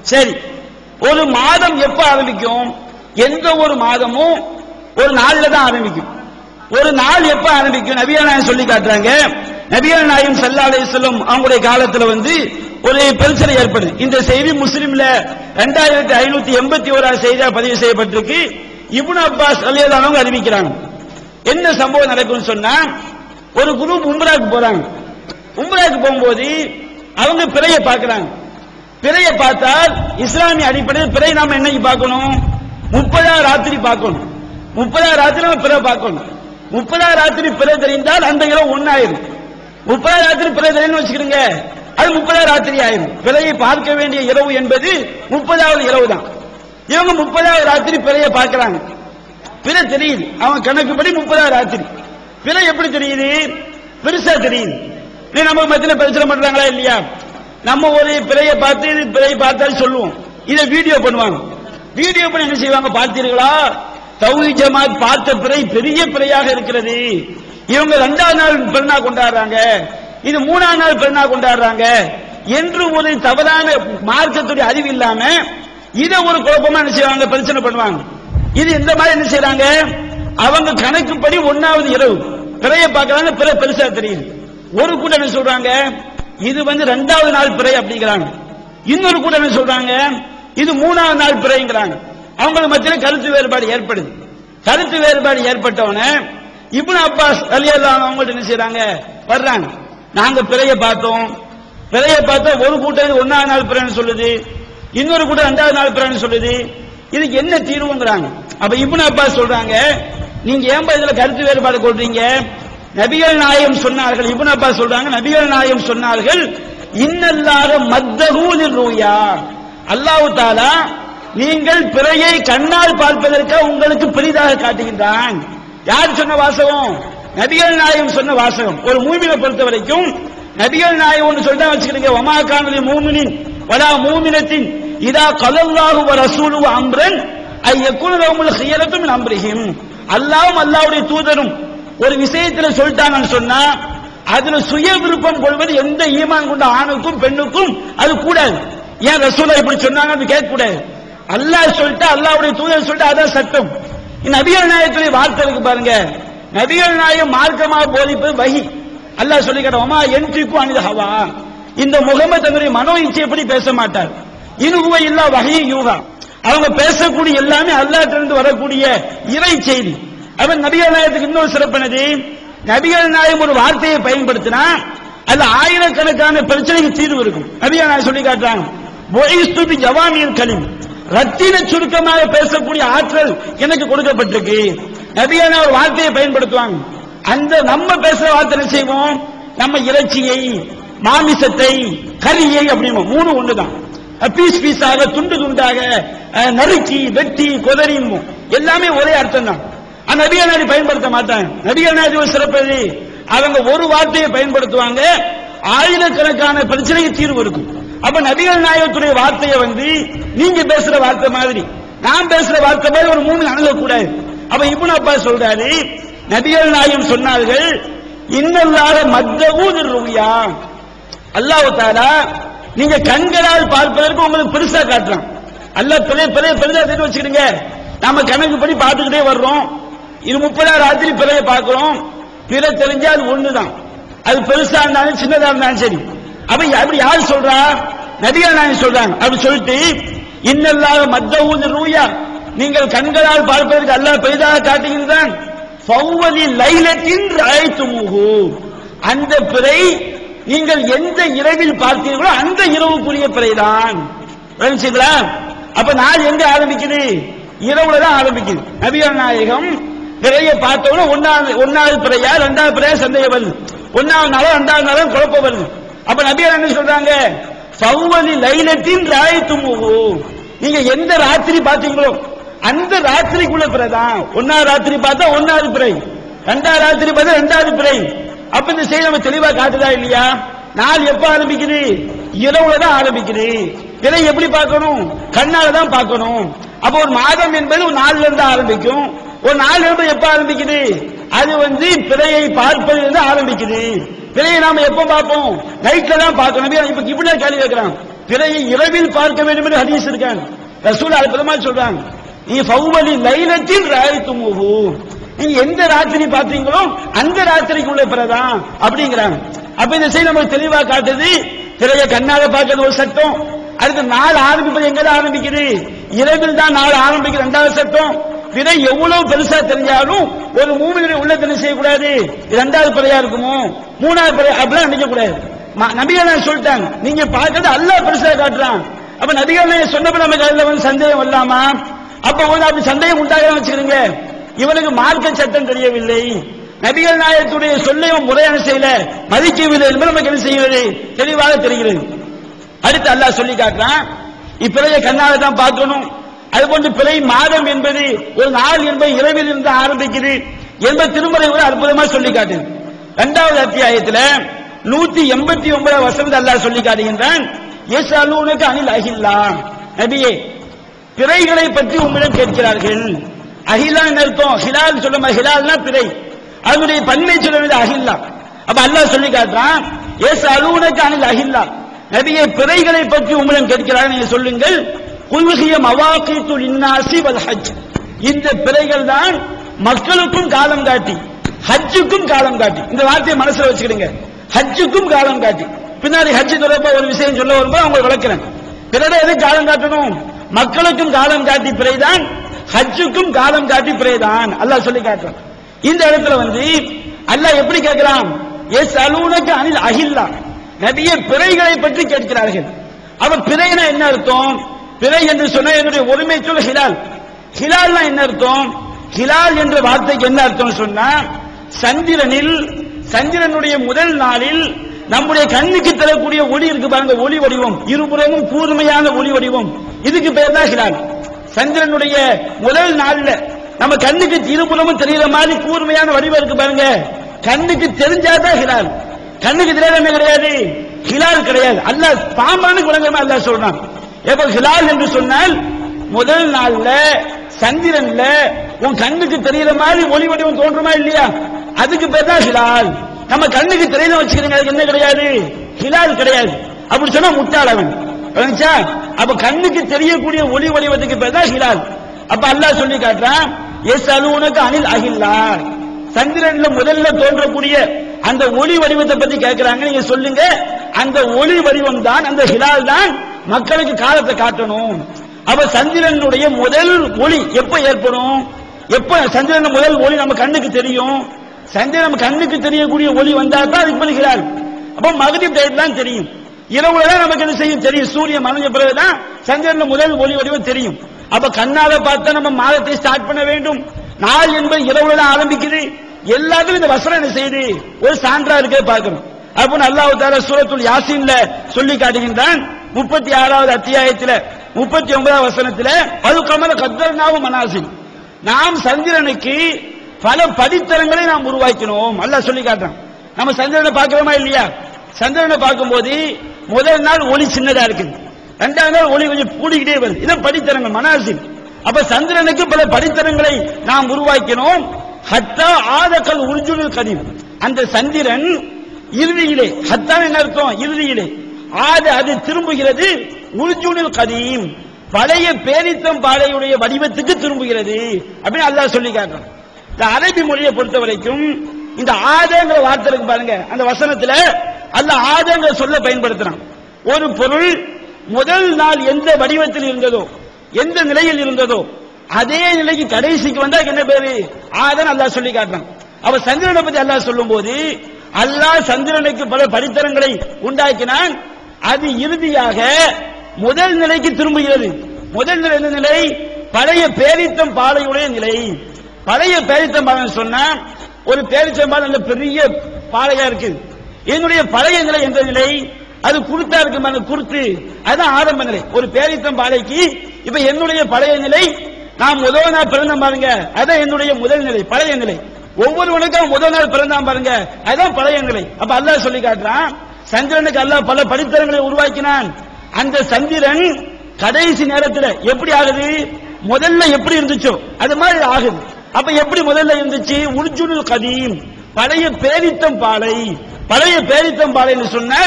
சரி, ஒரு மாதம் எப்ப ஆரம்பிக்கும்? எந்த ஒரு மாதமும் ஒரு நாள்ல தான் ஆரம்பிக்கும். ஒரு நாள் எப்ப ஆரம்பிக்கும்? நபிகள் நாயகம் சொல்லி காட்டுறாங்க. நபிகள் நாயகம் ஸல்லல்லாஹு அலைஹி வஸல்லம் அவங்களுடைய காலத்துல ஒரு பிரச்சனை ஏற்படுது. இந்த செய்தி முஸ்லிம்ல 2581 செய்தியா பதிவு செய்யப்பட்டிருக்கு. இப்னு அப்பாஸ் ரலியல்லாஹு அன்ஹு அறிவிக்கிறாங்க. என்ன சம்பவம் நடக்கும்னு சொன்னா, ஒரு குரூப் உம்ராக்கு போறாங்க. உம்ராக்கு போகும்போது அவங்க பிறையை பார்க்கறாங்க. பிறையை பார்த்தால் இஸ்லாமிய அடிப்படையில் பிறை நாம என்னைக்கு பார்க்கணும்? 30ஆம் ராத்திரி பார்க்கணும். 30ஆம் ராத்திரி பிறை பார்க்கணும். 30ஆம் ராத்திரி பிறை தெரிந்தால் அந்த இரவு ஒன்னாயிரும். 30ஆம் ராத்திரி பிறை தெரியும்னு வச்சுக்கிறீங்க, அது 30ஆம் ராத்திரி ஆயிரும். பிறையை பார்க்க வேண்டிய இரவு என்பது 30வது இரவு தான். இவங்க 30வது ராத்திரி பிறையை பார்க்கறாங்க. பிறை தெரியுது, அவன் கணக்குப்படி 30வது ராத்திரி. பிறை எப்படி தெரியுது? பெருசா தெரியுது. நம்ம மத்தியில பிரச்சனை பண்றாங்களா இல்லையா? நம்ம ஒரு பிறையை பார்த்து இது பிறை பார்த்தாலும் சொல்லுவோம், இதை வீடியோ பண்ணுவாங்க. வீடியோ பண்ணி என்ன செய்வாங்க? பார்த்தீர்களா, தௌஹீத் ஜமாத் பார்த்த பிறை பெரிய பிறையாக இருக்கிறது. இவங்க 2வது நாள் பெருநா கொண்டாடுறாங்க, இது 3ஆம் நாள் பெருநா கொண்டாடுறாங்க என்று ஒரு தவறான மார்க்கத்துடைய அறிவு இல்லாம இதை ஒரு குழப்பமா என்ன செய்வாங்க? பிரச்சனை பண்ணுவாங்க. இது இந்த மாதிரி என்ன செய்யறாங்க? அவங்க கணக்குப்படி 1வது இரவு பிறையை பார்க்கறாங்க, பிறை பெருசா தெரியுது. ஒரு கூட்டம் என்ன சொல்றாங்க? இது 2வது நாள் பிறை அப்படிங்கிறாங்க. இன்னொரு கூட்டம் என்ன சொல்றாங்க? இது 3வது நாள் பிறைங்கிறாங்க. அவங்களுக்கு மத்தியில் கருத்து வேறுபாடு ஏற்படுது. கருத்து வேறுபாடு ஏற்பட்டவன இப்னு அப்பாஸ் ரலியல்லாஹு அன்ஹு அவங்க என்ன செய்றாங்க? வர்றாங்க. நாங்க பிறையை பார்த்தோம். பிறையை பார்த்தா ஒரு கூட்டம் 1வது நாள் பிறைன்னு சொல்லுது, இன்னொரு கூட்டம் 2வது நாள் பிறைன்னு சொல்லுது. இதுக்கு என்ன தீர்வுங்கிறாங்க. அப்ப இப்னு அப்பாஸ் சொல்றாங்க, நீங்க ஏன்பா இதுல கருத்து வேறுபாடு கொள்றீங்க? நபிகள் நாயகம் சொன்னார்கள். இப்னு அப்பாஸ் சொல்றாங்க, நபிகள் நாயகம் சொன்னார்கள், இன்னல்லாஹ மத்தஹு லிர்ருயா, அல்லாஹ் தஆலா நீங்கள் பிறையை கண்ணால் பார்ப்பதற்கு உங்களுக்கு பெரிதாக காட்டுகின்றான். யார் சொன்ன வாசகம்? நபிகள் நாயகம் சொன்ன வாசகம். ஒரு மூமினை பொறுத்த வரைக்கும் நபிகள் நாயகம் சொல்றா வச்சுக்கிறீங்க, வமா கானலி மூமினின் வலா மூமினத்தின் இதா கலல்லாஹு வ ரசூலுஹு அம்ரன் ஐ யகுன லஹுல் ஹியரத்து மின் அம்ரிஹிம். அல்லாஹ்வும் அல்லாஹ்வுடைய தூதரும் ஒரு விஷயத்துல சொல்லிட்டாங்கன்னு சொன்னா அதுல சுய விருப்பம் கொள்வது எந்த ஈமான் கொண்ட ஆணுக்கும் பெண்ணுக்கும் அது கூடாது. ஏன் ரசூலா இப்படி சொன்னாங்க அது கேட்க கூடாது. அல்லாஹ் சொல்லிட்டா, அல்லாஹ்வுடைய தூதர் சொல்லிட்டா அதான் சட்டம். நபிகள் நாயகத்துடைய வார்த்தை இருக்கு பாருங்க. நபிகள் நாயகம் மார்க்கமாக போதிப்பது வஹி. அல்லாஹ் சொல்லி கேட்டோமா, என்ட்ரிக்கு அனித ஹவா, இந்த முகமது தன்னுடைய மனோ இச்சை எப்படி பேச மாட்டார். இனுகுவ இல்லா வஹி யூகா, அவங்க பேசக்கூடிய எல்லாமே அல்லாஹ்விலிருந்து வரக்கூடிய இறை செய்தி. அவன் நபிகள் நாயகத்துக்கு இன்னொரு சிறப்பானது, நபிகள் நாயகம் ஒரு வார்த்தையை பயன்படுத்தினா அதுல ஆயிரக்கணக்கான பிரச்சனைக்கு தீர்வு இருக்கும். நபிகள் நாயகம் சொல்லி காட்டுறாங்க, புஇஸ்து பி ஜவாமில் கலிம், ரத்தின சுருக்கமாக பேசக்கூடிய ஆற்றல் எனக்கு கொடுக்கப்பட்டிருக்கு. நபிகள் நாயகம் ஒரு வார்த்தையை பயன்படுத்துவாங்க. அந்த நம்ம பேசுற வார்த்தை என்ன செய்வோம்? நம்ம இறைச்சியை, மாமிசத்தை, கறியை அப்படிமோ மூணு ஒண்ணுதான். பீஸ் பீஸாக, துண்டு துண்டாக, நறுக்கி, வெட்டி, கொதறியும் எல்லாமே ஒரே அர்த்தம் தான். நபிகள் நாயகம் பயன்படுத்த மாட்டாங்க. நபிகள் நாயகம் சிறப்பது, அவங்க ஒரு வார்த்தையை பயன்படுத்துவாங்க, ஆயிரக்கணக்கான பிரச்சனைக்கு தீர்வு இருக்கும். அப்ப நபிகள் நாயகத்துடைய வார்த்தையை நீங்க பேசுற வார்த்தை மாதிரி, நான் பேசுற வார்த்தை மாதிரி ஒரு மூணு அணுகக்கூடாது. அப்ப இப்னு அப்பாஸ் சொல்றாரு, நபிகள் நாயகம் சொன்னார்கள், இன்னல்லாஹ மத்தஹு லிர்ருயா, அல்லாஹ் தஆலா நீங்க கண்களால் பார்ப்பதற்கு உங்களுக்கு பெருசா காட்டுறான். அல்லாஹ் பெருசா தெரிஞ்சு வச்சுக்கிடுங்க. நாம கணக்குப்படி பார்த்துக்கிட்டே வர்றோம். இது 30ஆம் ராத்திரி பிறையை பார்க்கிறோம். பிறை தெரிஞ்சா அது ஒண்ணுதான், அது பெருசா இருந்தாலும் சின்னதா இருந்தாலும் சரி. அப்ப அப்படி யார் சொல்றா? நபிகள் நாயகம் சொல்றாங்க. அப்படி சொல்லிட்டு, இன்னல்லாஹ மத்தஹு லிர்ருயா, நீங்கள் கண்களால் பார்ப்பதற்கு அல்லாஹ் பெரிதாக காட்டுகின்றான். ஃபௌவலி லைலத்தின் ரஅய்துமுஹு, அந்த பிறை நீங்கள் எந்த இரவில் பார்த்தீர்களோ அந்த இரவுக்குரிய பிறைதான். புரிஞ்சுங்களா? அப்ப நாள் எங்க ஆரம்பிக்குது? இரவுல தான் ஆரம்பிக்குது. நபிகள் நாயகம் பிறையை பார்த்தவங்க ஒன்னாவது பிறையா 2வது பிறையா சந்தேகம் வருது. 1வது நாளோ 2வது நாளோ குழப்பம் வருது. அப்ப நபிகள் என்ன சொல்றாங்க? ஃபௌவலி லைலத்தின் ரஅய்துமுஹு, நீங்க எந்த ராத்திரி பார்த்தீங்களோ அந்த ராத்திரிக்குள்ள பிறைதான். 1வது ராத்திரி பார்த்தா 1வது பிறை, 2வது ராத்திரி பார்த்தா 2வது பிறை. அப்ப இந்த செய்தி நம்ம தெளிவா காட்டுதா இல்லையா? நாள் எப்ப ஆரம்பிக்குது? இரவுல தான் ஆரம்பிக்குது. பிறை எப்படி பார்க்கணும்? கண்ணால தான் பார்க்கணும். அப்ப ஒரு மாதம் என்பது ஒரு நாள்ல இருந்து ஆரம்பிக்கும். ஒரு நாள் என்பது எப்ப ஆரம்பிக்குது? அது பிறையை பார்ப்பது ஆரம்பிக்குது. பிறையை நாம எப்ப பார்ப்போம்? நைட்ல தான் பார்க்கணும். இப்ப இப்படி கேள்வி கேட்கிறான், பிறையை இரவில் பார்க்க வேண்டும் என்று ஹதீஸ் இருக்காங்க. ரசூல் அற்புதமா சொல்றாங்க, நீ ஃபௌவலி லைலத்தில் ராய்துமுஹு, நீங்க எந்த ராத்திரி பார்த்தீங்களோ அந்த ராத்திரிக்கு உள்ள பிறைதான் அப்படிங்கிறாங்க. அப்ப இந்த செய்தி நமக்கு தெளிவா காட்டுது, பிறைய கண்ணாக பார்க்கிறது ஒரு சட்டம். அடுத்து நாள் ஆரம்பிப்பது எங்கதான் ஆரம்பிக்குது? இரவில் தான் நாள் ஆரம்பிக்குது, இரண்டாவது சட்டம். பிறை எவ்வளவு பெருசா தெரிஞ்சாலும் ஒரு மூமினுடைய உள்ளத்தை செய்யக்கூடாது, இரண்டாவது பிறையா இருக்குமோ மூணாவது பிறை அப்படிலாம் நினைக்க கூடாது. நபிகள் சொல்லிட்டாங்க, நீங்க பார்க்கறது அல்லாஹ் பெருசா காட்டுறான். அப்ப நபிகள் சொன்னப்ப நமக்கு அதுல வந்து சந்தேகம் இல்லாமா? அப்ப வந்து அப்படி சந்தேகம் உண்டாக வச்சுக்கிறீங்க, இவனுக்கு மார்க்க சட்டம் தெரியவில்லை, நபிகள் நாயகத்துடைய சொல்லையும் முறையான செய்யல, மதிக்கவில்லை என்பது நமக்கு என்ன செய்கிறது? தெளிவாக தெரிகிறது. அடுத்து அல்லாஹ் சொல்லி காட்டுறான், இப்பிறைய கண்ணாக தான் பார்க்கணும். அதுபோன்று பிறை மாதம் என்பது ஒரு நாள் என்பது இரவில் இருந்து ஆரம்பிக்குது என்பது திருமறை கூட அற்புதமா சொல்லி காட்டுது. 2வது அத்தியாயத்தில் 189 வசனத்தில் அல்லாஹ் சொல்லி காட்டுகின்றான், யஸ்அலூனக அனில் அஹில்லா, நபியே பிறைகளை பற்றி உங்களிடம் கேட்கிறார்கள். அஹிலா அர்த்தம் ஹிலால் சொல்லுமா, ஹிலால்னா பிறை, அதனுடைய பன்மை சொல்ல வேண்டிய அஹில்லா. அப்ப அல்லாஹ் சொல்லி காட்டுறான், யஸ்அலூனக அனில் அஹில்லா, நபியே பிறைகளை பற்றி உங்களிடம் கேட்கிறார்கள், நீங்க சொல்லுங்கள், குல்ஹிய மவாகீத்து லின்னாஸி வல் ஹஜ், இந்த பிறைகள் தான் மக்களுக்கும் காலம் காட்டி ஹஜ்ஜுக்கும் காலம் காட்டி. இந்த வார்த்தையை மனசுல வச்சுக்கிடுங்க, ஹஜ்ஜுக்கும் காலம் காட்டி. பின்னாடி ஹஜ் தொடர்பா ஒரு விஷயம் சொல்ல வரும்போது அவங்க விளக்குறேன். பிறகு எதுக்கு காலம் காட்டணும்? மக்களுக்கும் காலம் காட்டி பிறைதான், ஹஜ்ஜுக்கும் காலம் காட்டி பிறைதான் அல்லாஹ் சொல்லி காட்டுறான். இந்த இடத்துல வந்து அல்லாஹ் எப்படி கேட்கிறான்? யஸ்அலூனக அனில் அஹில்லா, நபியே பிறைகளை பற்றி கேட்கிறார்கள். அவ பிறைனா என்ன அர்த்தம்? பிறை என்று சொன்ன என்னுடைய ஒருமை சொல் ஹிலால். ஹிலால்னா என்ன அர்த்தம்? ஹிலால் என்ற வார்த்தைக்கு என்ன அர்த்தம் சொன்னா, சந்திரனுடைய முதல் நாளில் நம்முடைய கண்ணுக்கு தரக்கூடிய ஒளி இருக்கு பாருங்க, ஒளி வடிவம், இருபுறமும் கூர்மையான ஒளி வடிவம், இதுக்கு பேர் தான் ஹிலால். சந்திரனுடைய முதல் நாள்ல நம்ம கண்ணுக்கு இருபுறமும் தெரிகிற மாதிரி கூர்மையான வடிவம் இருக்கு பாருங்க, கண்ணுக்கு தெரிஞ்சாதான் ஹிலால். கண்ணுக்கு தெரியாதமே கிடையாது, ஹிலால் கிடையாது. அல்லாஹ் பாம்பானு குழந்தைமா அல்லாஹ் சொல்றான். எப்ப ஹிலால் என்று சொன்னால் முதல் நாள்ல சந்திரன்ல உன் கண்ணுக்கு தெரிகிற மாதிரி ஒளி வடிவம் தோன்றுமா இல்லையா, அதுக்கு பேர் தான் ஹிலால். நம்ம கண்ணுக்கு தெரியல வச்சுக்கிறீங்க, அதுக்கு என்ன கிடையாது? ஹிலால் கிடையாது. அப்படி சொன்னா முட்டாளவன். அப்ப கண்ணுக்கு தெரியக்கூடிய ஒளி வடிவத்துக்கு பேர் தான் ஹிலால். அப்ப அல்லாஹ் சொல்லி காட்டுறான், யஸ்அலூனக அனில் அஹில்லா, சந்திரன்ல முதல்ல தோன்றக்கூடிய அந்த ஒளி வடிவத்தை பத்தி கேட்கிறாங்க, நீங்க சொல்லுங்க அந்த ஒளி வடிவம் தான், அந்த ஹிலால் தான் மக்களுக்கு காலத்தை காட்டணும். அப்ப சந்திரனுடைய முதல் ஒளி எப்ப ஏற்படும்? எப்ப சந்திரன் முதல் ஒளி நம்ம கண்ணுக்கு தெரியும்? சந்திரன் நம்ம கண்ணுக்கு தெரியக்கூடிய ஒளி வந்தா தான் அதுக்கு மேல ஹிலால். அப்ப மகரிப் டைம் தான் தெரியும், இரவுல தான் நமக்கு என்ன செய்யும் தெரியும், சூரியன் மறைஞ்ச பிறகுதான் சந்திரன் முதல் ஒளி வடிவம் தெரியும். அப்ப கண்ணால பார்த்தா நம்ம மாதத்தை ஸ்டார்ட் பண்ண வேண்டும். நாள் என்பது இரவுல தான் ஆரம்பிக்குது. எல்லாத்துக்கும் இந்த வசனம் என்ன செய்யுது? ஒரு சான்றா இருக்க பார்க்கணும். அப்ப அல்லாஹ் தஆலா சூரத்துல் யாசீன்ல சொல்லி காட்டுகின்றான், 36வது அத்தியாயத்தில் 39வது வசனத்தில், அல் கமர கத்தர்னாவு மனாசில், நாம் சந்திரனுக்கு பல படித்தரங்களை நாம் உருவாக்கினோம் அல்லாஹ் சொல்லி காட்டுறான். நம்ம சந்திரனை பார்க்கிறோமா இல்லையா? சந்திரனை பார்க்கும்போது முதல் நாள் ஒளி சின்னதா இருக்குது, 2வது நாள் ஒளி கொஞ்சம் கூடிக்கிட்டே வருது, இதான் படித்தரங்கள் மனாசில். அப்ப சந்திரனுக்கு பல படித்தரங்களை நாம் உருவாக்கினோம். ஹத்தா ஆதக்கல் உர்ஜுனுல் கதீம், அந்த சந்திரன் இறுதியிலே, ஹத்தா என்ன அர்த்தம்? இறுதியிலே, அது திரும்புகிறது உர்ஜுனுல் கதீம், பழைய பேரித்தம் பாலையுடைய வடிவத்துக்கு திரும்புகிறது அப்படின்னு அல்லாஹ் சொல்லி காட்டுறான். இந்த அரபி மொழியை பொறுத்த வரைக்கும் இந்த ஆதங்கிற வார்த்தை இருக்கு பாருங்க, அந்த வசனத்துல அல்லாஹ் ஆதங்கிற சொல்ல பயன்படுத்துறான். ஒரு பொருள் முதல் நாள் எந்த வடிவத்தில் இருந்ததோ, எந்த நிலையில் இருந்ததோ, அதே நிலைக்கு கடைசிக்கு வந்தா என்ன பேரு? ஆதன் அல்லாஹ் சொல்லி காட்டுறான். அவ சந்திரனை பத்தி அல்லாஹ் சொல்லும் போது, அல்லாஹ் சந்திரனுக்கு பல படித்தரங்களை உண்டாக்கினான், அது இறுதியாக முதல் நிலைக்கு திரும்புகிறது. முதல் நிலை எந்த நிலை? பழைய பேரித்தம் பாலையுடைய நிலை. பழைய பேரித்தம் பாலை சொன்னா, ஒரு பேரித்தம் பாலை நல்ல பெரிய பாலையா இருக்கு, என்னுடைய பழைய நிலை எந்த நிலை? அது குருத்தா இருக்கு, குருத்து, அதுதான் ஆரம்ப நிலை. ஒரு பேரித்தம் பாலைக்கு இப்ப என்னுடைய பழைய நிலை, நான் முதல் நாள் பிறந்தேன் பாருங்க, அதான் என்னுடைய முதல் நிலை, பழைய நிலை. ஒவ்வொருவனுக்கும் முதல் நாள் பிறந்தான் பாருங்க, அதுதான் பழைய நிலை. அப்ப அல்லாஹ் சொல்லி காட்டுறான், சந்திரனுக்கு அல்லாஹ் பல படித்தரங்களை உருவாக்கினான். அந்த சந்திரன் கடைசி நேரத்தில் எப்படி ஆகுது? முதல்ல எப்படி இருந்துச்சோ அது மாதிரி ஆகுது. அப்ப எப்படி முதல்ல இருந்துச்சு? உர்ஜுனுல் கதீம், பழைய பேரித்தம் பாலை. பழைய பேரித்தம் பாலை என்று சொன்னால்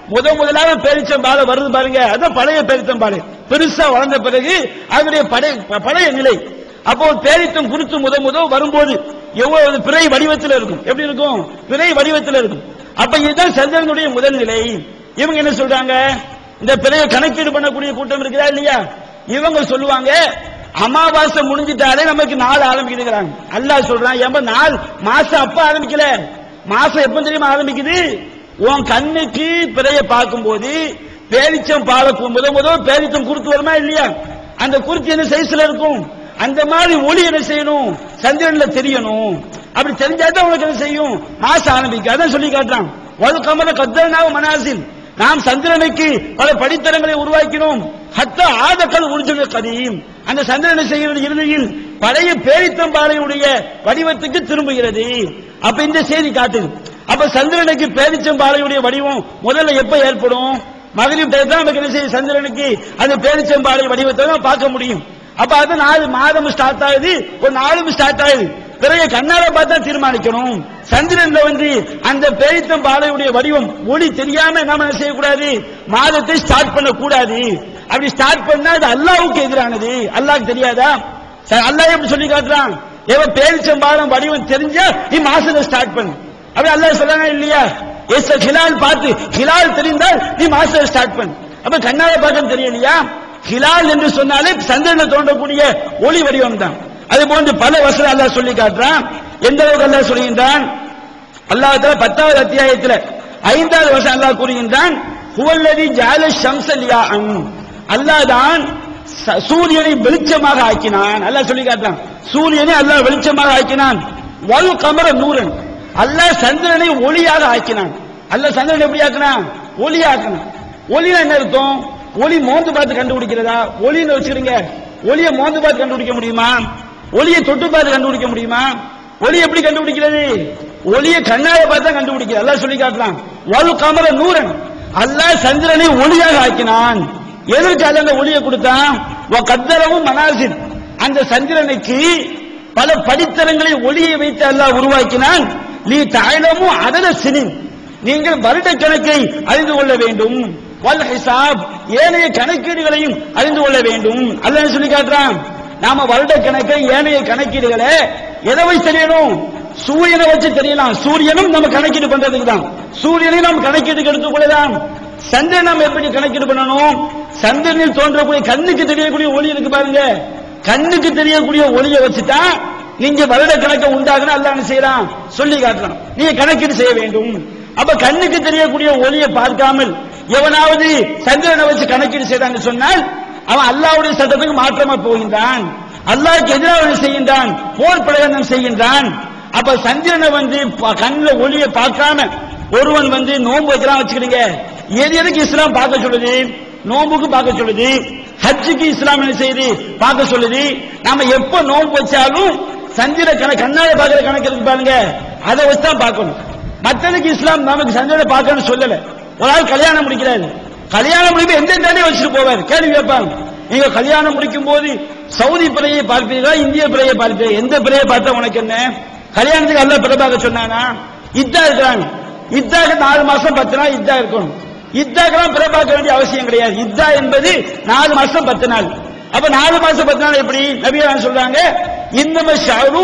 முதலாக பேரிச்சம்பாலை வருது பாருங்க, அதான் பழைய பேரிச்சம்பாலை பெருசா வளர்ந்த பிறகு அதனுடைய பழைய நிலை. அப்போ பேரித்தம் குறித்து வரும்போது எவ்வளவு பிறை வடிவத்தில் இருக்கும், எப்படி இருக்கும்? பிறை வடிவத்தில் இருக்கும். அப்ப இதுதான் சந்திரனுடைய முதல் நிலை. இவங்க என்ன சொல்றாங்க? இந்த பிறையை கணக்கீடு பண்ணக்கூடிய கூட்டம் இருக்குதா இல்லையா, இவங்க சொல்லுவாங்க அமாவாசை முடிஞ்சிட்டாலே நமக்கு நாள் ஆரம்பிக்குதுங்கிறாங்க. அல்லாஹ் சொல்றான், ஏன்பா நாள் மாசம் அப்ப ஆரம்பிக்கல, மாசம் எப்ப தெரியுமா ஆரம்பிக்குது? உன் கண்ணுக்கு பிறைய பார்க்கும் போது பேரிச்சம் பாலை பேரிச்சம் குறுத்து வருமா இல்லையா, அந்த குறுத்து என்ன சைஸ்ல இருக்கும், அந்த மாதிரி ஒளி என்ன செய்யணும், சந்திரன்ல தெரியணும். அப்படி தெரிஞ்சாதான் உங்களுக்கு என்ன செய்யும், மாசம் ஆரம்பிக்கும். அதான் சொல்லி காட்டுறான், வலு கமல கத்தனாவ மனாசில், நாம் சந்திரனுக்கு பல படித்தரங்களை உருவாக்கினோம். ஹத்த ஆதக்கல் உறுஜன கதீம், அந்த சந்திரனை செய்கிறது இறுதியில் பழைய பேரித்தம்பாலையுடைய வடிவத்துக்கு திரும்புகிறது. அப்ப இந்த செய்தி காட்டுது. அப்ப சந்திரனுக்கு பேரிச்சம்பாலையுடைய வடிவம் முதல்ல எப்ப ஏற்படும்? மகரிப் டயத்துல நமக்கு என்ன செய்யும், சந்திரனுக்கு அந்த பேரிச்சம்பாலை வடிவத்தை தான் பார்க்க முடியும். அப்ப அது 4 மாதம் ஸ்டார்ட் ஆகுது, ஒரு நாளும் ஸ்டார்ட் ஆகுது. பிறகு கண்ணால பார்த்தா தீர்மானிக்கணும். சந்திரன்ல அந்த பேரிச்சம்பாலையுடைய வடிவம் ஒளி தெரியாம நாம என்ன செய்யக்கூடாது, மாதத்தை ஸ்டார்ட் பண்ண கூடாது. அப்படி ஸ்டார்ட் பண்ணா அது அல்லாஹ்வுக்கு எதிரானது. அல்லாஹ்க்கு தெரியாதா? அல்லாஹ் எப்படி சொல்லி காட்டுறான், ஏவ பேரிச்சம்பாலம் வடிவம் தெரிஞ்சா நீ மாசத்தை ஸ்டார்ட் பண்ணு. அப்படி அல்லாஹ் சொல்றாங்க இல்லையா, எஸ் ஹிலால் பார்த்து ஹிலால் தெரிந்தால் நீ மாசத்தை ஸ்டார்ட் பண்ணு. அப்ப கண்ணால பார்க்க தெரியலையா? ஹிலால் என்று சொன்னாலே சந்திரனில் தோன்றக்கூடிய ஒளி வடிவம் தான். அது போன்று பல வசனம் அல்லாஹ் சொல்லி காட்டுறான். எந்த அளவுக்கு அல்லாஹ் சொல்லுகின்றான், அல்லாஹ் 10வது அத்தியாயத்தில் 5வது வசனம் அல்லாஹ் கூறுகின்றான், ஹுவல்லதி ஜஅல ஷம்ஸ லியாஅன், அல்லாஹ் தான் சூரியனை வெளிச்சமாக ஆக்கினான். அல்லாஹ் சொல்லி காட்டுறான், சூரியனை அல்லாஹ் வெளிச்சமாக ஆக்கினான். வல் கமர நூரன், அல்லாஹ் சந்திரனை ஒளியாக ஆக்கினான். அல்லாஹ் சந்திரனை எப்படி ஆக்கினான், ஒளியாக்கினான். ஒளினா என்ன அர்த்தம்? ஒளி மோந்து பார்த்து கண்டுபிடிக்கிறதா? ஒளின்னு வச்சுக்கிறீங்க, ஒளியை மோந்து பார்த்து கண்டுபிடிக்க முடியுமா? ஒளியை தொட்டு பார்த்து கண்டுபிடிக்க முடியுமா? ஒளி எப்படி கண்டுபிடிக்கிறது? ஒளியை கண்ணால பார்த்தா கண்டுபிடிக்கிறது. அல்லாஹ் சொல்லி காட்டுறான், வல் கமர நூரன், அல்லாஹ் சந்திரனை ஒளியாக ஆக்கினான். எதற்கு அல்ல அந்த ஒளியை கொடுத்தான்? கத்தரவும் மனாசின், அந்த சந்திரனுக்கு பல படித்தரங்களை ஒளியை வைத்து அல்லாஹ் உருவாக்கினான். நீ தாயிலமும் அதன சினின், நீங்கள் வருட கணக்கை அறிந்து கொள்ள வேண்டும். வல் ஹிசாப், ஏனைய கணக்கீடுகளையும் அறிந்து கொள்ள வேண்டும். அல்லாஹ் சொல்லி காட்டுறான், நாம வருட கணக்கை ஏனைய கணக்கீடுகளை எதை வச்சு தெரியணும்? சூரியனை வச்சு தெரியலாம். சூரியனும் நம்ம கணக்கீடு பண்றதுக்கு தான், சூரியனை நாம் கணக்கீடுக்கு எடுத்துக்கொள்ளலாம். சந்திரன் நாம் எப்படி கணக்கீடு பண்ணணும்? சந்திரனில் தோன்றக்கூடிய கண்ணுக்கு தெரியக்கூடிய ஒளி இருக்கு பாருங்க, கண்ணுக்கு தெரியக்கூடிய ஒளியை வச்சுட்டா நீங்க வருட கணக்கை உண்டாகணும். அல்லாஹ் என்ன செய்யலாம், சொல்லி காட்டலாம், நீங்க கணக்கீடு செய்ய வேண்டும். அப்ப கண்ணுக்கு தெரியக்கூடிய ஒளியை பார்க்காமல் எவனாவது சந்திரனை வச்சு கணக்கீடு செய்தான்னு சொன்னால் அவன் அல்லாஹ்வுடைய சட்டத்துக்கு மாற்றமா போகின்றான், அல்லாஹ்வுக்கு எதிராக செய்கின்றான், போர் பிரகடனம் செய்கின்றான். அப்ப சந்திரனை கண்ணுல ஒளியை பார்க்காம ஒருவன் நோன்பு வைக்கலாம் வச்சுக்கிறீங்க. எதுக்கு இஸ்லாம் பார்க்க சொல்லுது? நோன்புக்கு பார்க்க சொல்லுது, ஹஜ்ஜுக்கு இஸ்லாம் என்ன செய்யுது, பார்க்க சொல்லுது. நாம எப்ப நோன்பு வச்சாலும் சந்திர கண்ணால பார்க்கிற கணக்கு இருக்கு பாருங்க, அதை வச்சுதான் பார்க்கணும். மற்றதுக்கு இஸ்லாம் நமக்கு சந்திரனை பார்க்கணும்னு சொல்லல. ஒரு ஆள் கல்யாணம் முடிக்கிறாரு, கல்யாணம் முடிப்பு எந்த தானே வச்சுட்டு போவார், கேள்வி கேட்பாங்க. நீங்க கல்யாணம் முடிக்கும் போது சவுதி பிறையை பார்ப்பீர்களா, இந்திய பிறையை பார்ப்பீர்கள்? எந்த பிறையை பார்த்தா உனக்கு என்ன? கல்யாணத்துக்கு அல்லாஹ் பிறை பார்க்க சொன்னானா? இத்தா இருக்கிறாங்க, இத்தாக 4 மாசம் 10 நாள் இத்தா இருக்கணும். இத்தாக்கெல்லாம் பிறை பார்க்க வேண்டிய அவசியம் கிடையாது. இத்தா என்பது 4 மாசம் 10 நாள். அப்ப 4 மாசம் 10 நாள் எப்படி? நபிகள் சொல்றாங்க, இன்னம ஷஹரு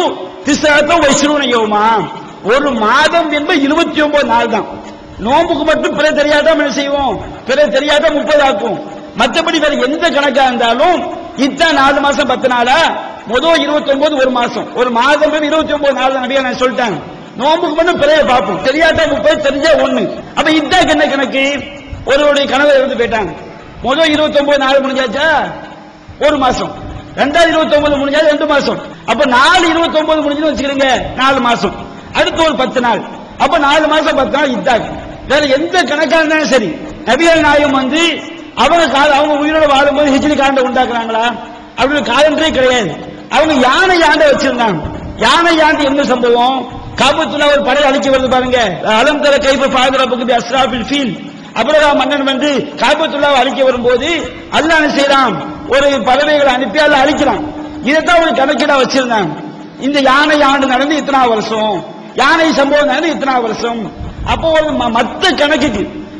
29 யௌமா, ஒரு மாதம் என்பது 29 நாள் தான். நோம்புக்கு மட்டும் பிறை தெரியாத என்ன செய்வோம், பிறை தெரியாத 30 ஆக்கும். மற்றபடி வேற எந்த கணக்கா இருந்தாலும் இதான் 4 மாசம் 10 நாளா, முதல் 29 ஒரு மாசம், ஒரு மாதம் 29 நாள் தான் நபியா சொல்லிட்டாங்க. நோம்புக்கு மட்டும் பிறையை பார்ப்போம், தெரியாத 30, தெரிஞ்சா 1. அப்ப இதாக்கு என்ன கணக்கு? ஒருவருடைய கணவர் இருந்து போயிட்டாங்க, முதல் 29 நாள் முடிஞ்சாச்சா, ஒரு மாசம். 2029 முடிஞ்சா 2 மாசம். அப்ப 4/29 முடிஞ்சு வச்சுக்கிறீங்க, 4 மாசம். அடுத்து ஒரு 10 நாள். அப்ப 4 மாசம் 10 நாள் இத்தாக்கு. வேற எந்த கணக்கா இருந்தாலும் சரி, நபிகள் நாயகம் அவங்க உயிரோட வாழும்போது ஹிஜ்ரி காலண்டர் உண்டாக்குறாங்களா? அப்படி காலண்டரே கிடையாது. அவங்க யானை ஆண்டை வச்சிருந்தாங்க. யானை ஆண்டு என்ன சம்பவம்? காபத்துல்லா ஒரு படை அழிக்க வருது பாருங்க, அலம் தர கைஃப ஃபஅதரபுக்கு அஸ்ராபில் ஃபீல். அப்ரஹா மன்னன் காபத்துல்லாவை அழிக்க வரும்போது அல்லாஹ் என்ன செய்யலாம், ஒரு பறவைகளை அனுப்பி அல்லாஹ் அழிக்கிறான். இதைத்தான் ஒரு கணக்கீடா வச்சிருந்தாங்க. இந்த யானை ஆண்டு நடந்து இத்தனை வருஷம், யானை சம்பவம் நடந்து இத்தனை வருஷம். அப்போ ஒரு மத்த கணக்குக்கு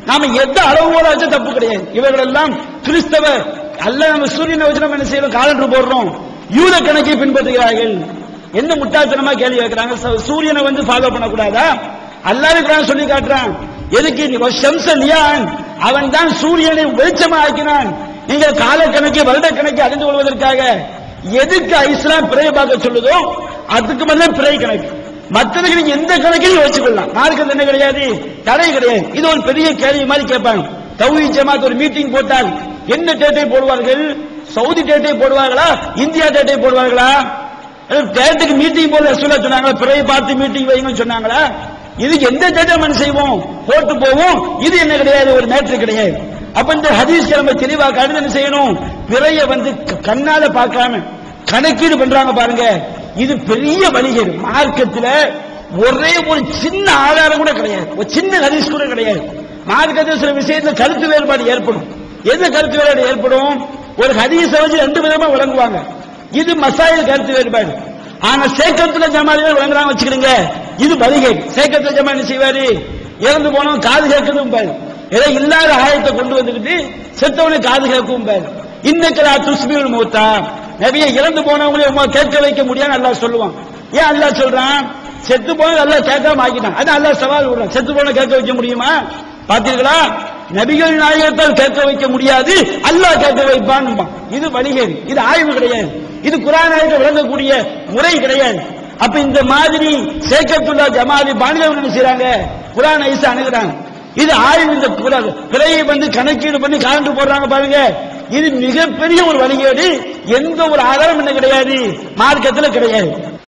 நாம எந்த அளவுகோல வச்சு தப்பு கிடையாது. இவர்கள் எல்லாம் கிறிஸ்தவ அல்ல, நம்ம சூரியனை வச்சு நம்ம என்ன செய்யறோம், காலண்டர் போடுறோம், யூத கணக்கை பின்பற்றுகிறார்கள். என்ன முட்டாள்தனமா கேள்வி கேட்கிறாங்க. சூரியனை வந்து ஃபாலோ பண்ணக்கூடாதா? அல்லாஹ் குர்ஆன் சொல்லி காட்டுறான். எதுக்கு? அவன் தான் சூரியனை வெளிச்சமா ஆக்கினான். நீங்கள் காலக்கணக்கு வருட கணக்கு அறிந்து கொள்வதற்காக. எதுக்கு இஸ்லாம் பிறையை பார்க்க சொல்லுதோ அதுக்கு மேல பிறை கணக்கு, மற்றதுக்கு நீங்க எந்த கணக்கையும் வச்சுக்கொள்ளலாம். மார்க்கம் என்ன கிடையாது, தடை கிடையாது. இது ஒரு பெரிய கேள்வி மாதிரி கேட்பாங்க. தௌஹீத் ஜமாத் ஒரு மீட்டிங் போட்டால் என்ன டேட்டை போடுவார்கள்? சவுதி டேட்டை போடுவார்களா, இந்தியா டேட்டை போடுவார்களா? டேட்டுக்கு மீட்டிங் போட சொன்னாங்களா? பிறையை பார்த்து மீட்டிங் வைங்கன்னு சொன்னாங்களா? இதுக்கு எந்த டேட்டை நம்ம செய்வோம், போட்டு போவோம். இது என்ன கிடையாது, ஒரு மேட்ரு கிடையாது. அப்ப இந்த ஹதீஸ் நம்ம தெளிவாக அடுத்து என்ன செய்யணும், பிறைய வந்து கண்ணால பார்க்காம கணக்கீடு பண்றாங்க பாருங்க. இது பெரிய வழிகேடு. மார்க்கத்தில் ஒரே ஒரு சின்ன ஆதாரம் கூட கிடையாது, ஒரு சின்ன ஹதீஸ் கூட கிடையாது. மார்க்கத்தில் சில விஷயத்தில் கருத்து வேறுபாடு ஏற்படும். எது கருத்து வேறுபாடு ஏற்படும்? ஒரு ஹதீஸை வச்சு ரெண்டு விதமா வழங்குவாங்க. இது மசாயில் கருத்து வேறுபாடு. ஆனா சேக்கத்துல ஜமாலிகள் வழங்குறாங்க வச்சுக்கிறீங்க, இது வழிகேடு. சேக்கத்துல ஜமா என்ன செய்வாரு, இறந்து போனவன் காது கேட்கணும் பாரு, ஏதோ இல்லாத ஆயத்தை கொண்டு வந்துக்கிட்டு செத்தவனை காது கேட்கவும் பாரு. இன்னக்கலா துஸ்பியுல் மௌத்தா, நபியை இறந்து போனவங்களே கேட்க வைக்க முடியாது அல்லாஹ் சொல்லுவான். ஏன் அல்லாஹ் சொல்றான்? செத்து போன அல்லாஹ் கேட்காம ஆக்கிட்டான். அது அல்லாஹ் சவால் விடுறான். செத்து போன கேட்க வைக்க முடியுமா? பாத்தீங்களா? நபிகள் நாயகத்தால் கேட்க வைக்க முடியாது, அல்லாஹ் கேட்க வைப்பான். இது வழிகேடு, இது ஆய்வு கிடையாது, இது குர்ஆன் ஆயத்தை விளங்கக்கூடிய முறை கிடையாது. அப்ப இந்த மாதிரி சேக்கத்துல்லா ஜமாலி பாணிகள் என்ன செய்றாங்க, குர்ஆன் ஐசா அணுகுறாங்க. இது ஆய்வு. இந்த பிறையை வந்து கணக்கீடு பண்ணி காலண்டர் போடுறாங்க பாருங்க. இது மிகப்பெரிய ஒரு வழிகேடு. எந்த ஒரு ஆதாரம் என்ன கிடையாது, மார்க்கத்தில் கிடையாது.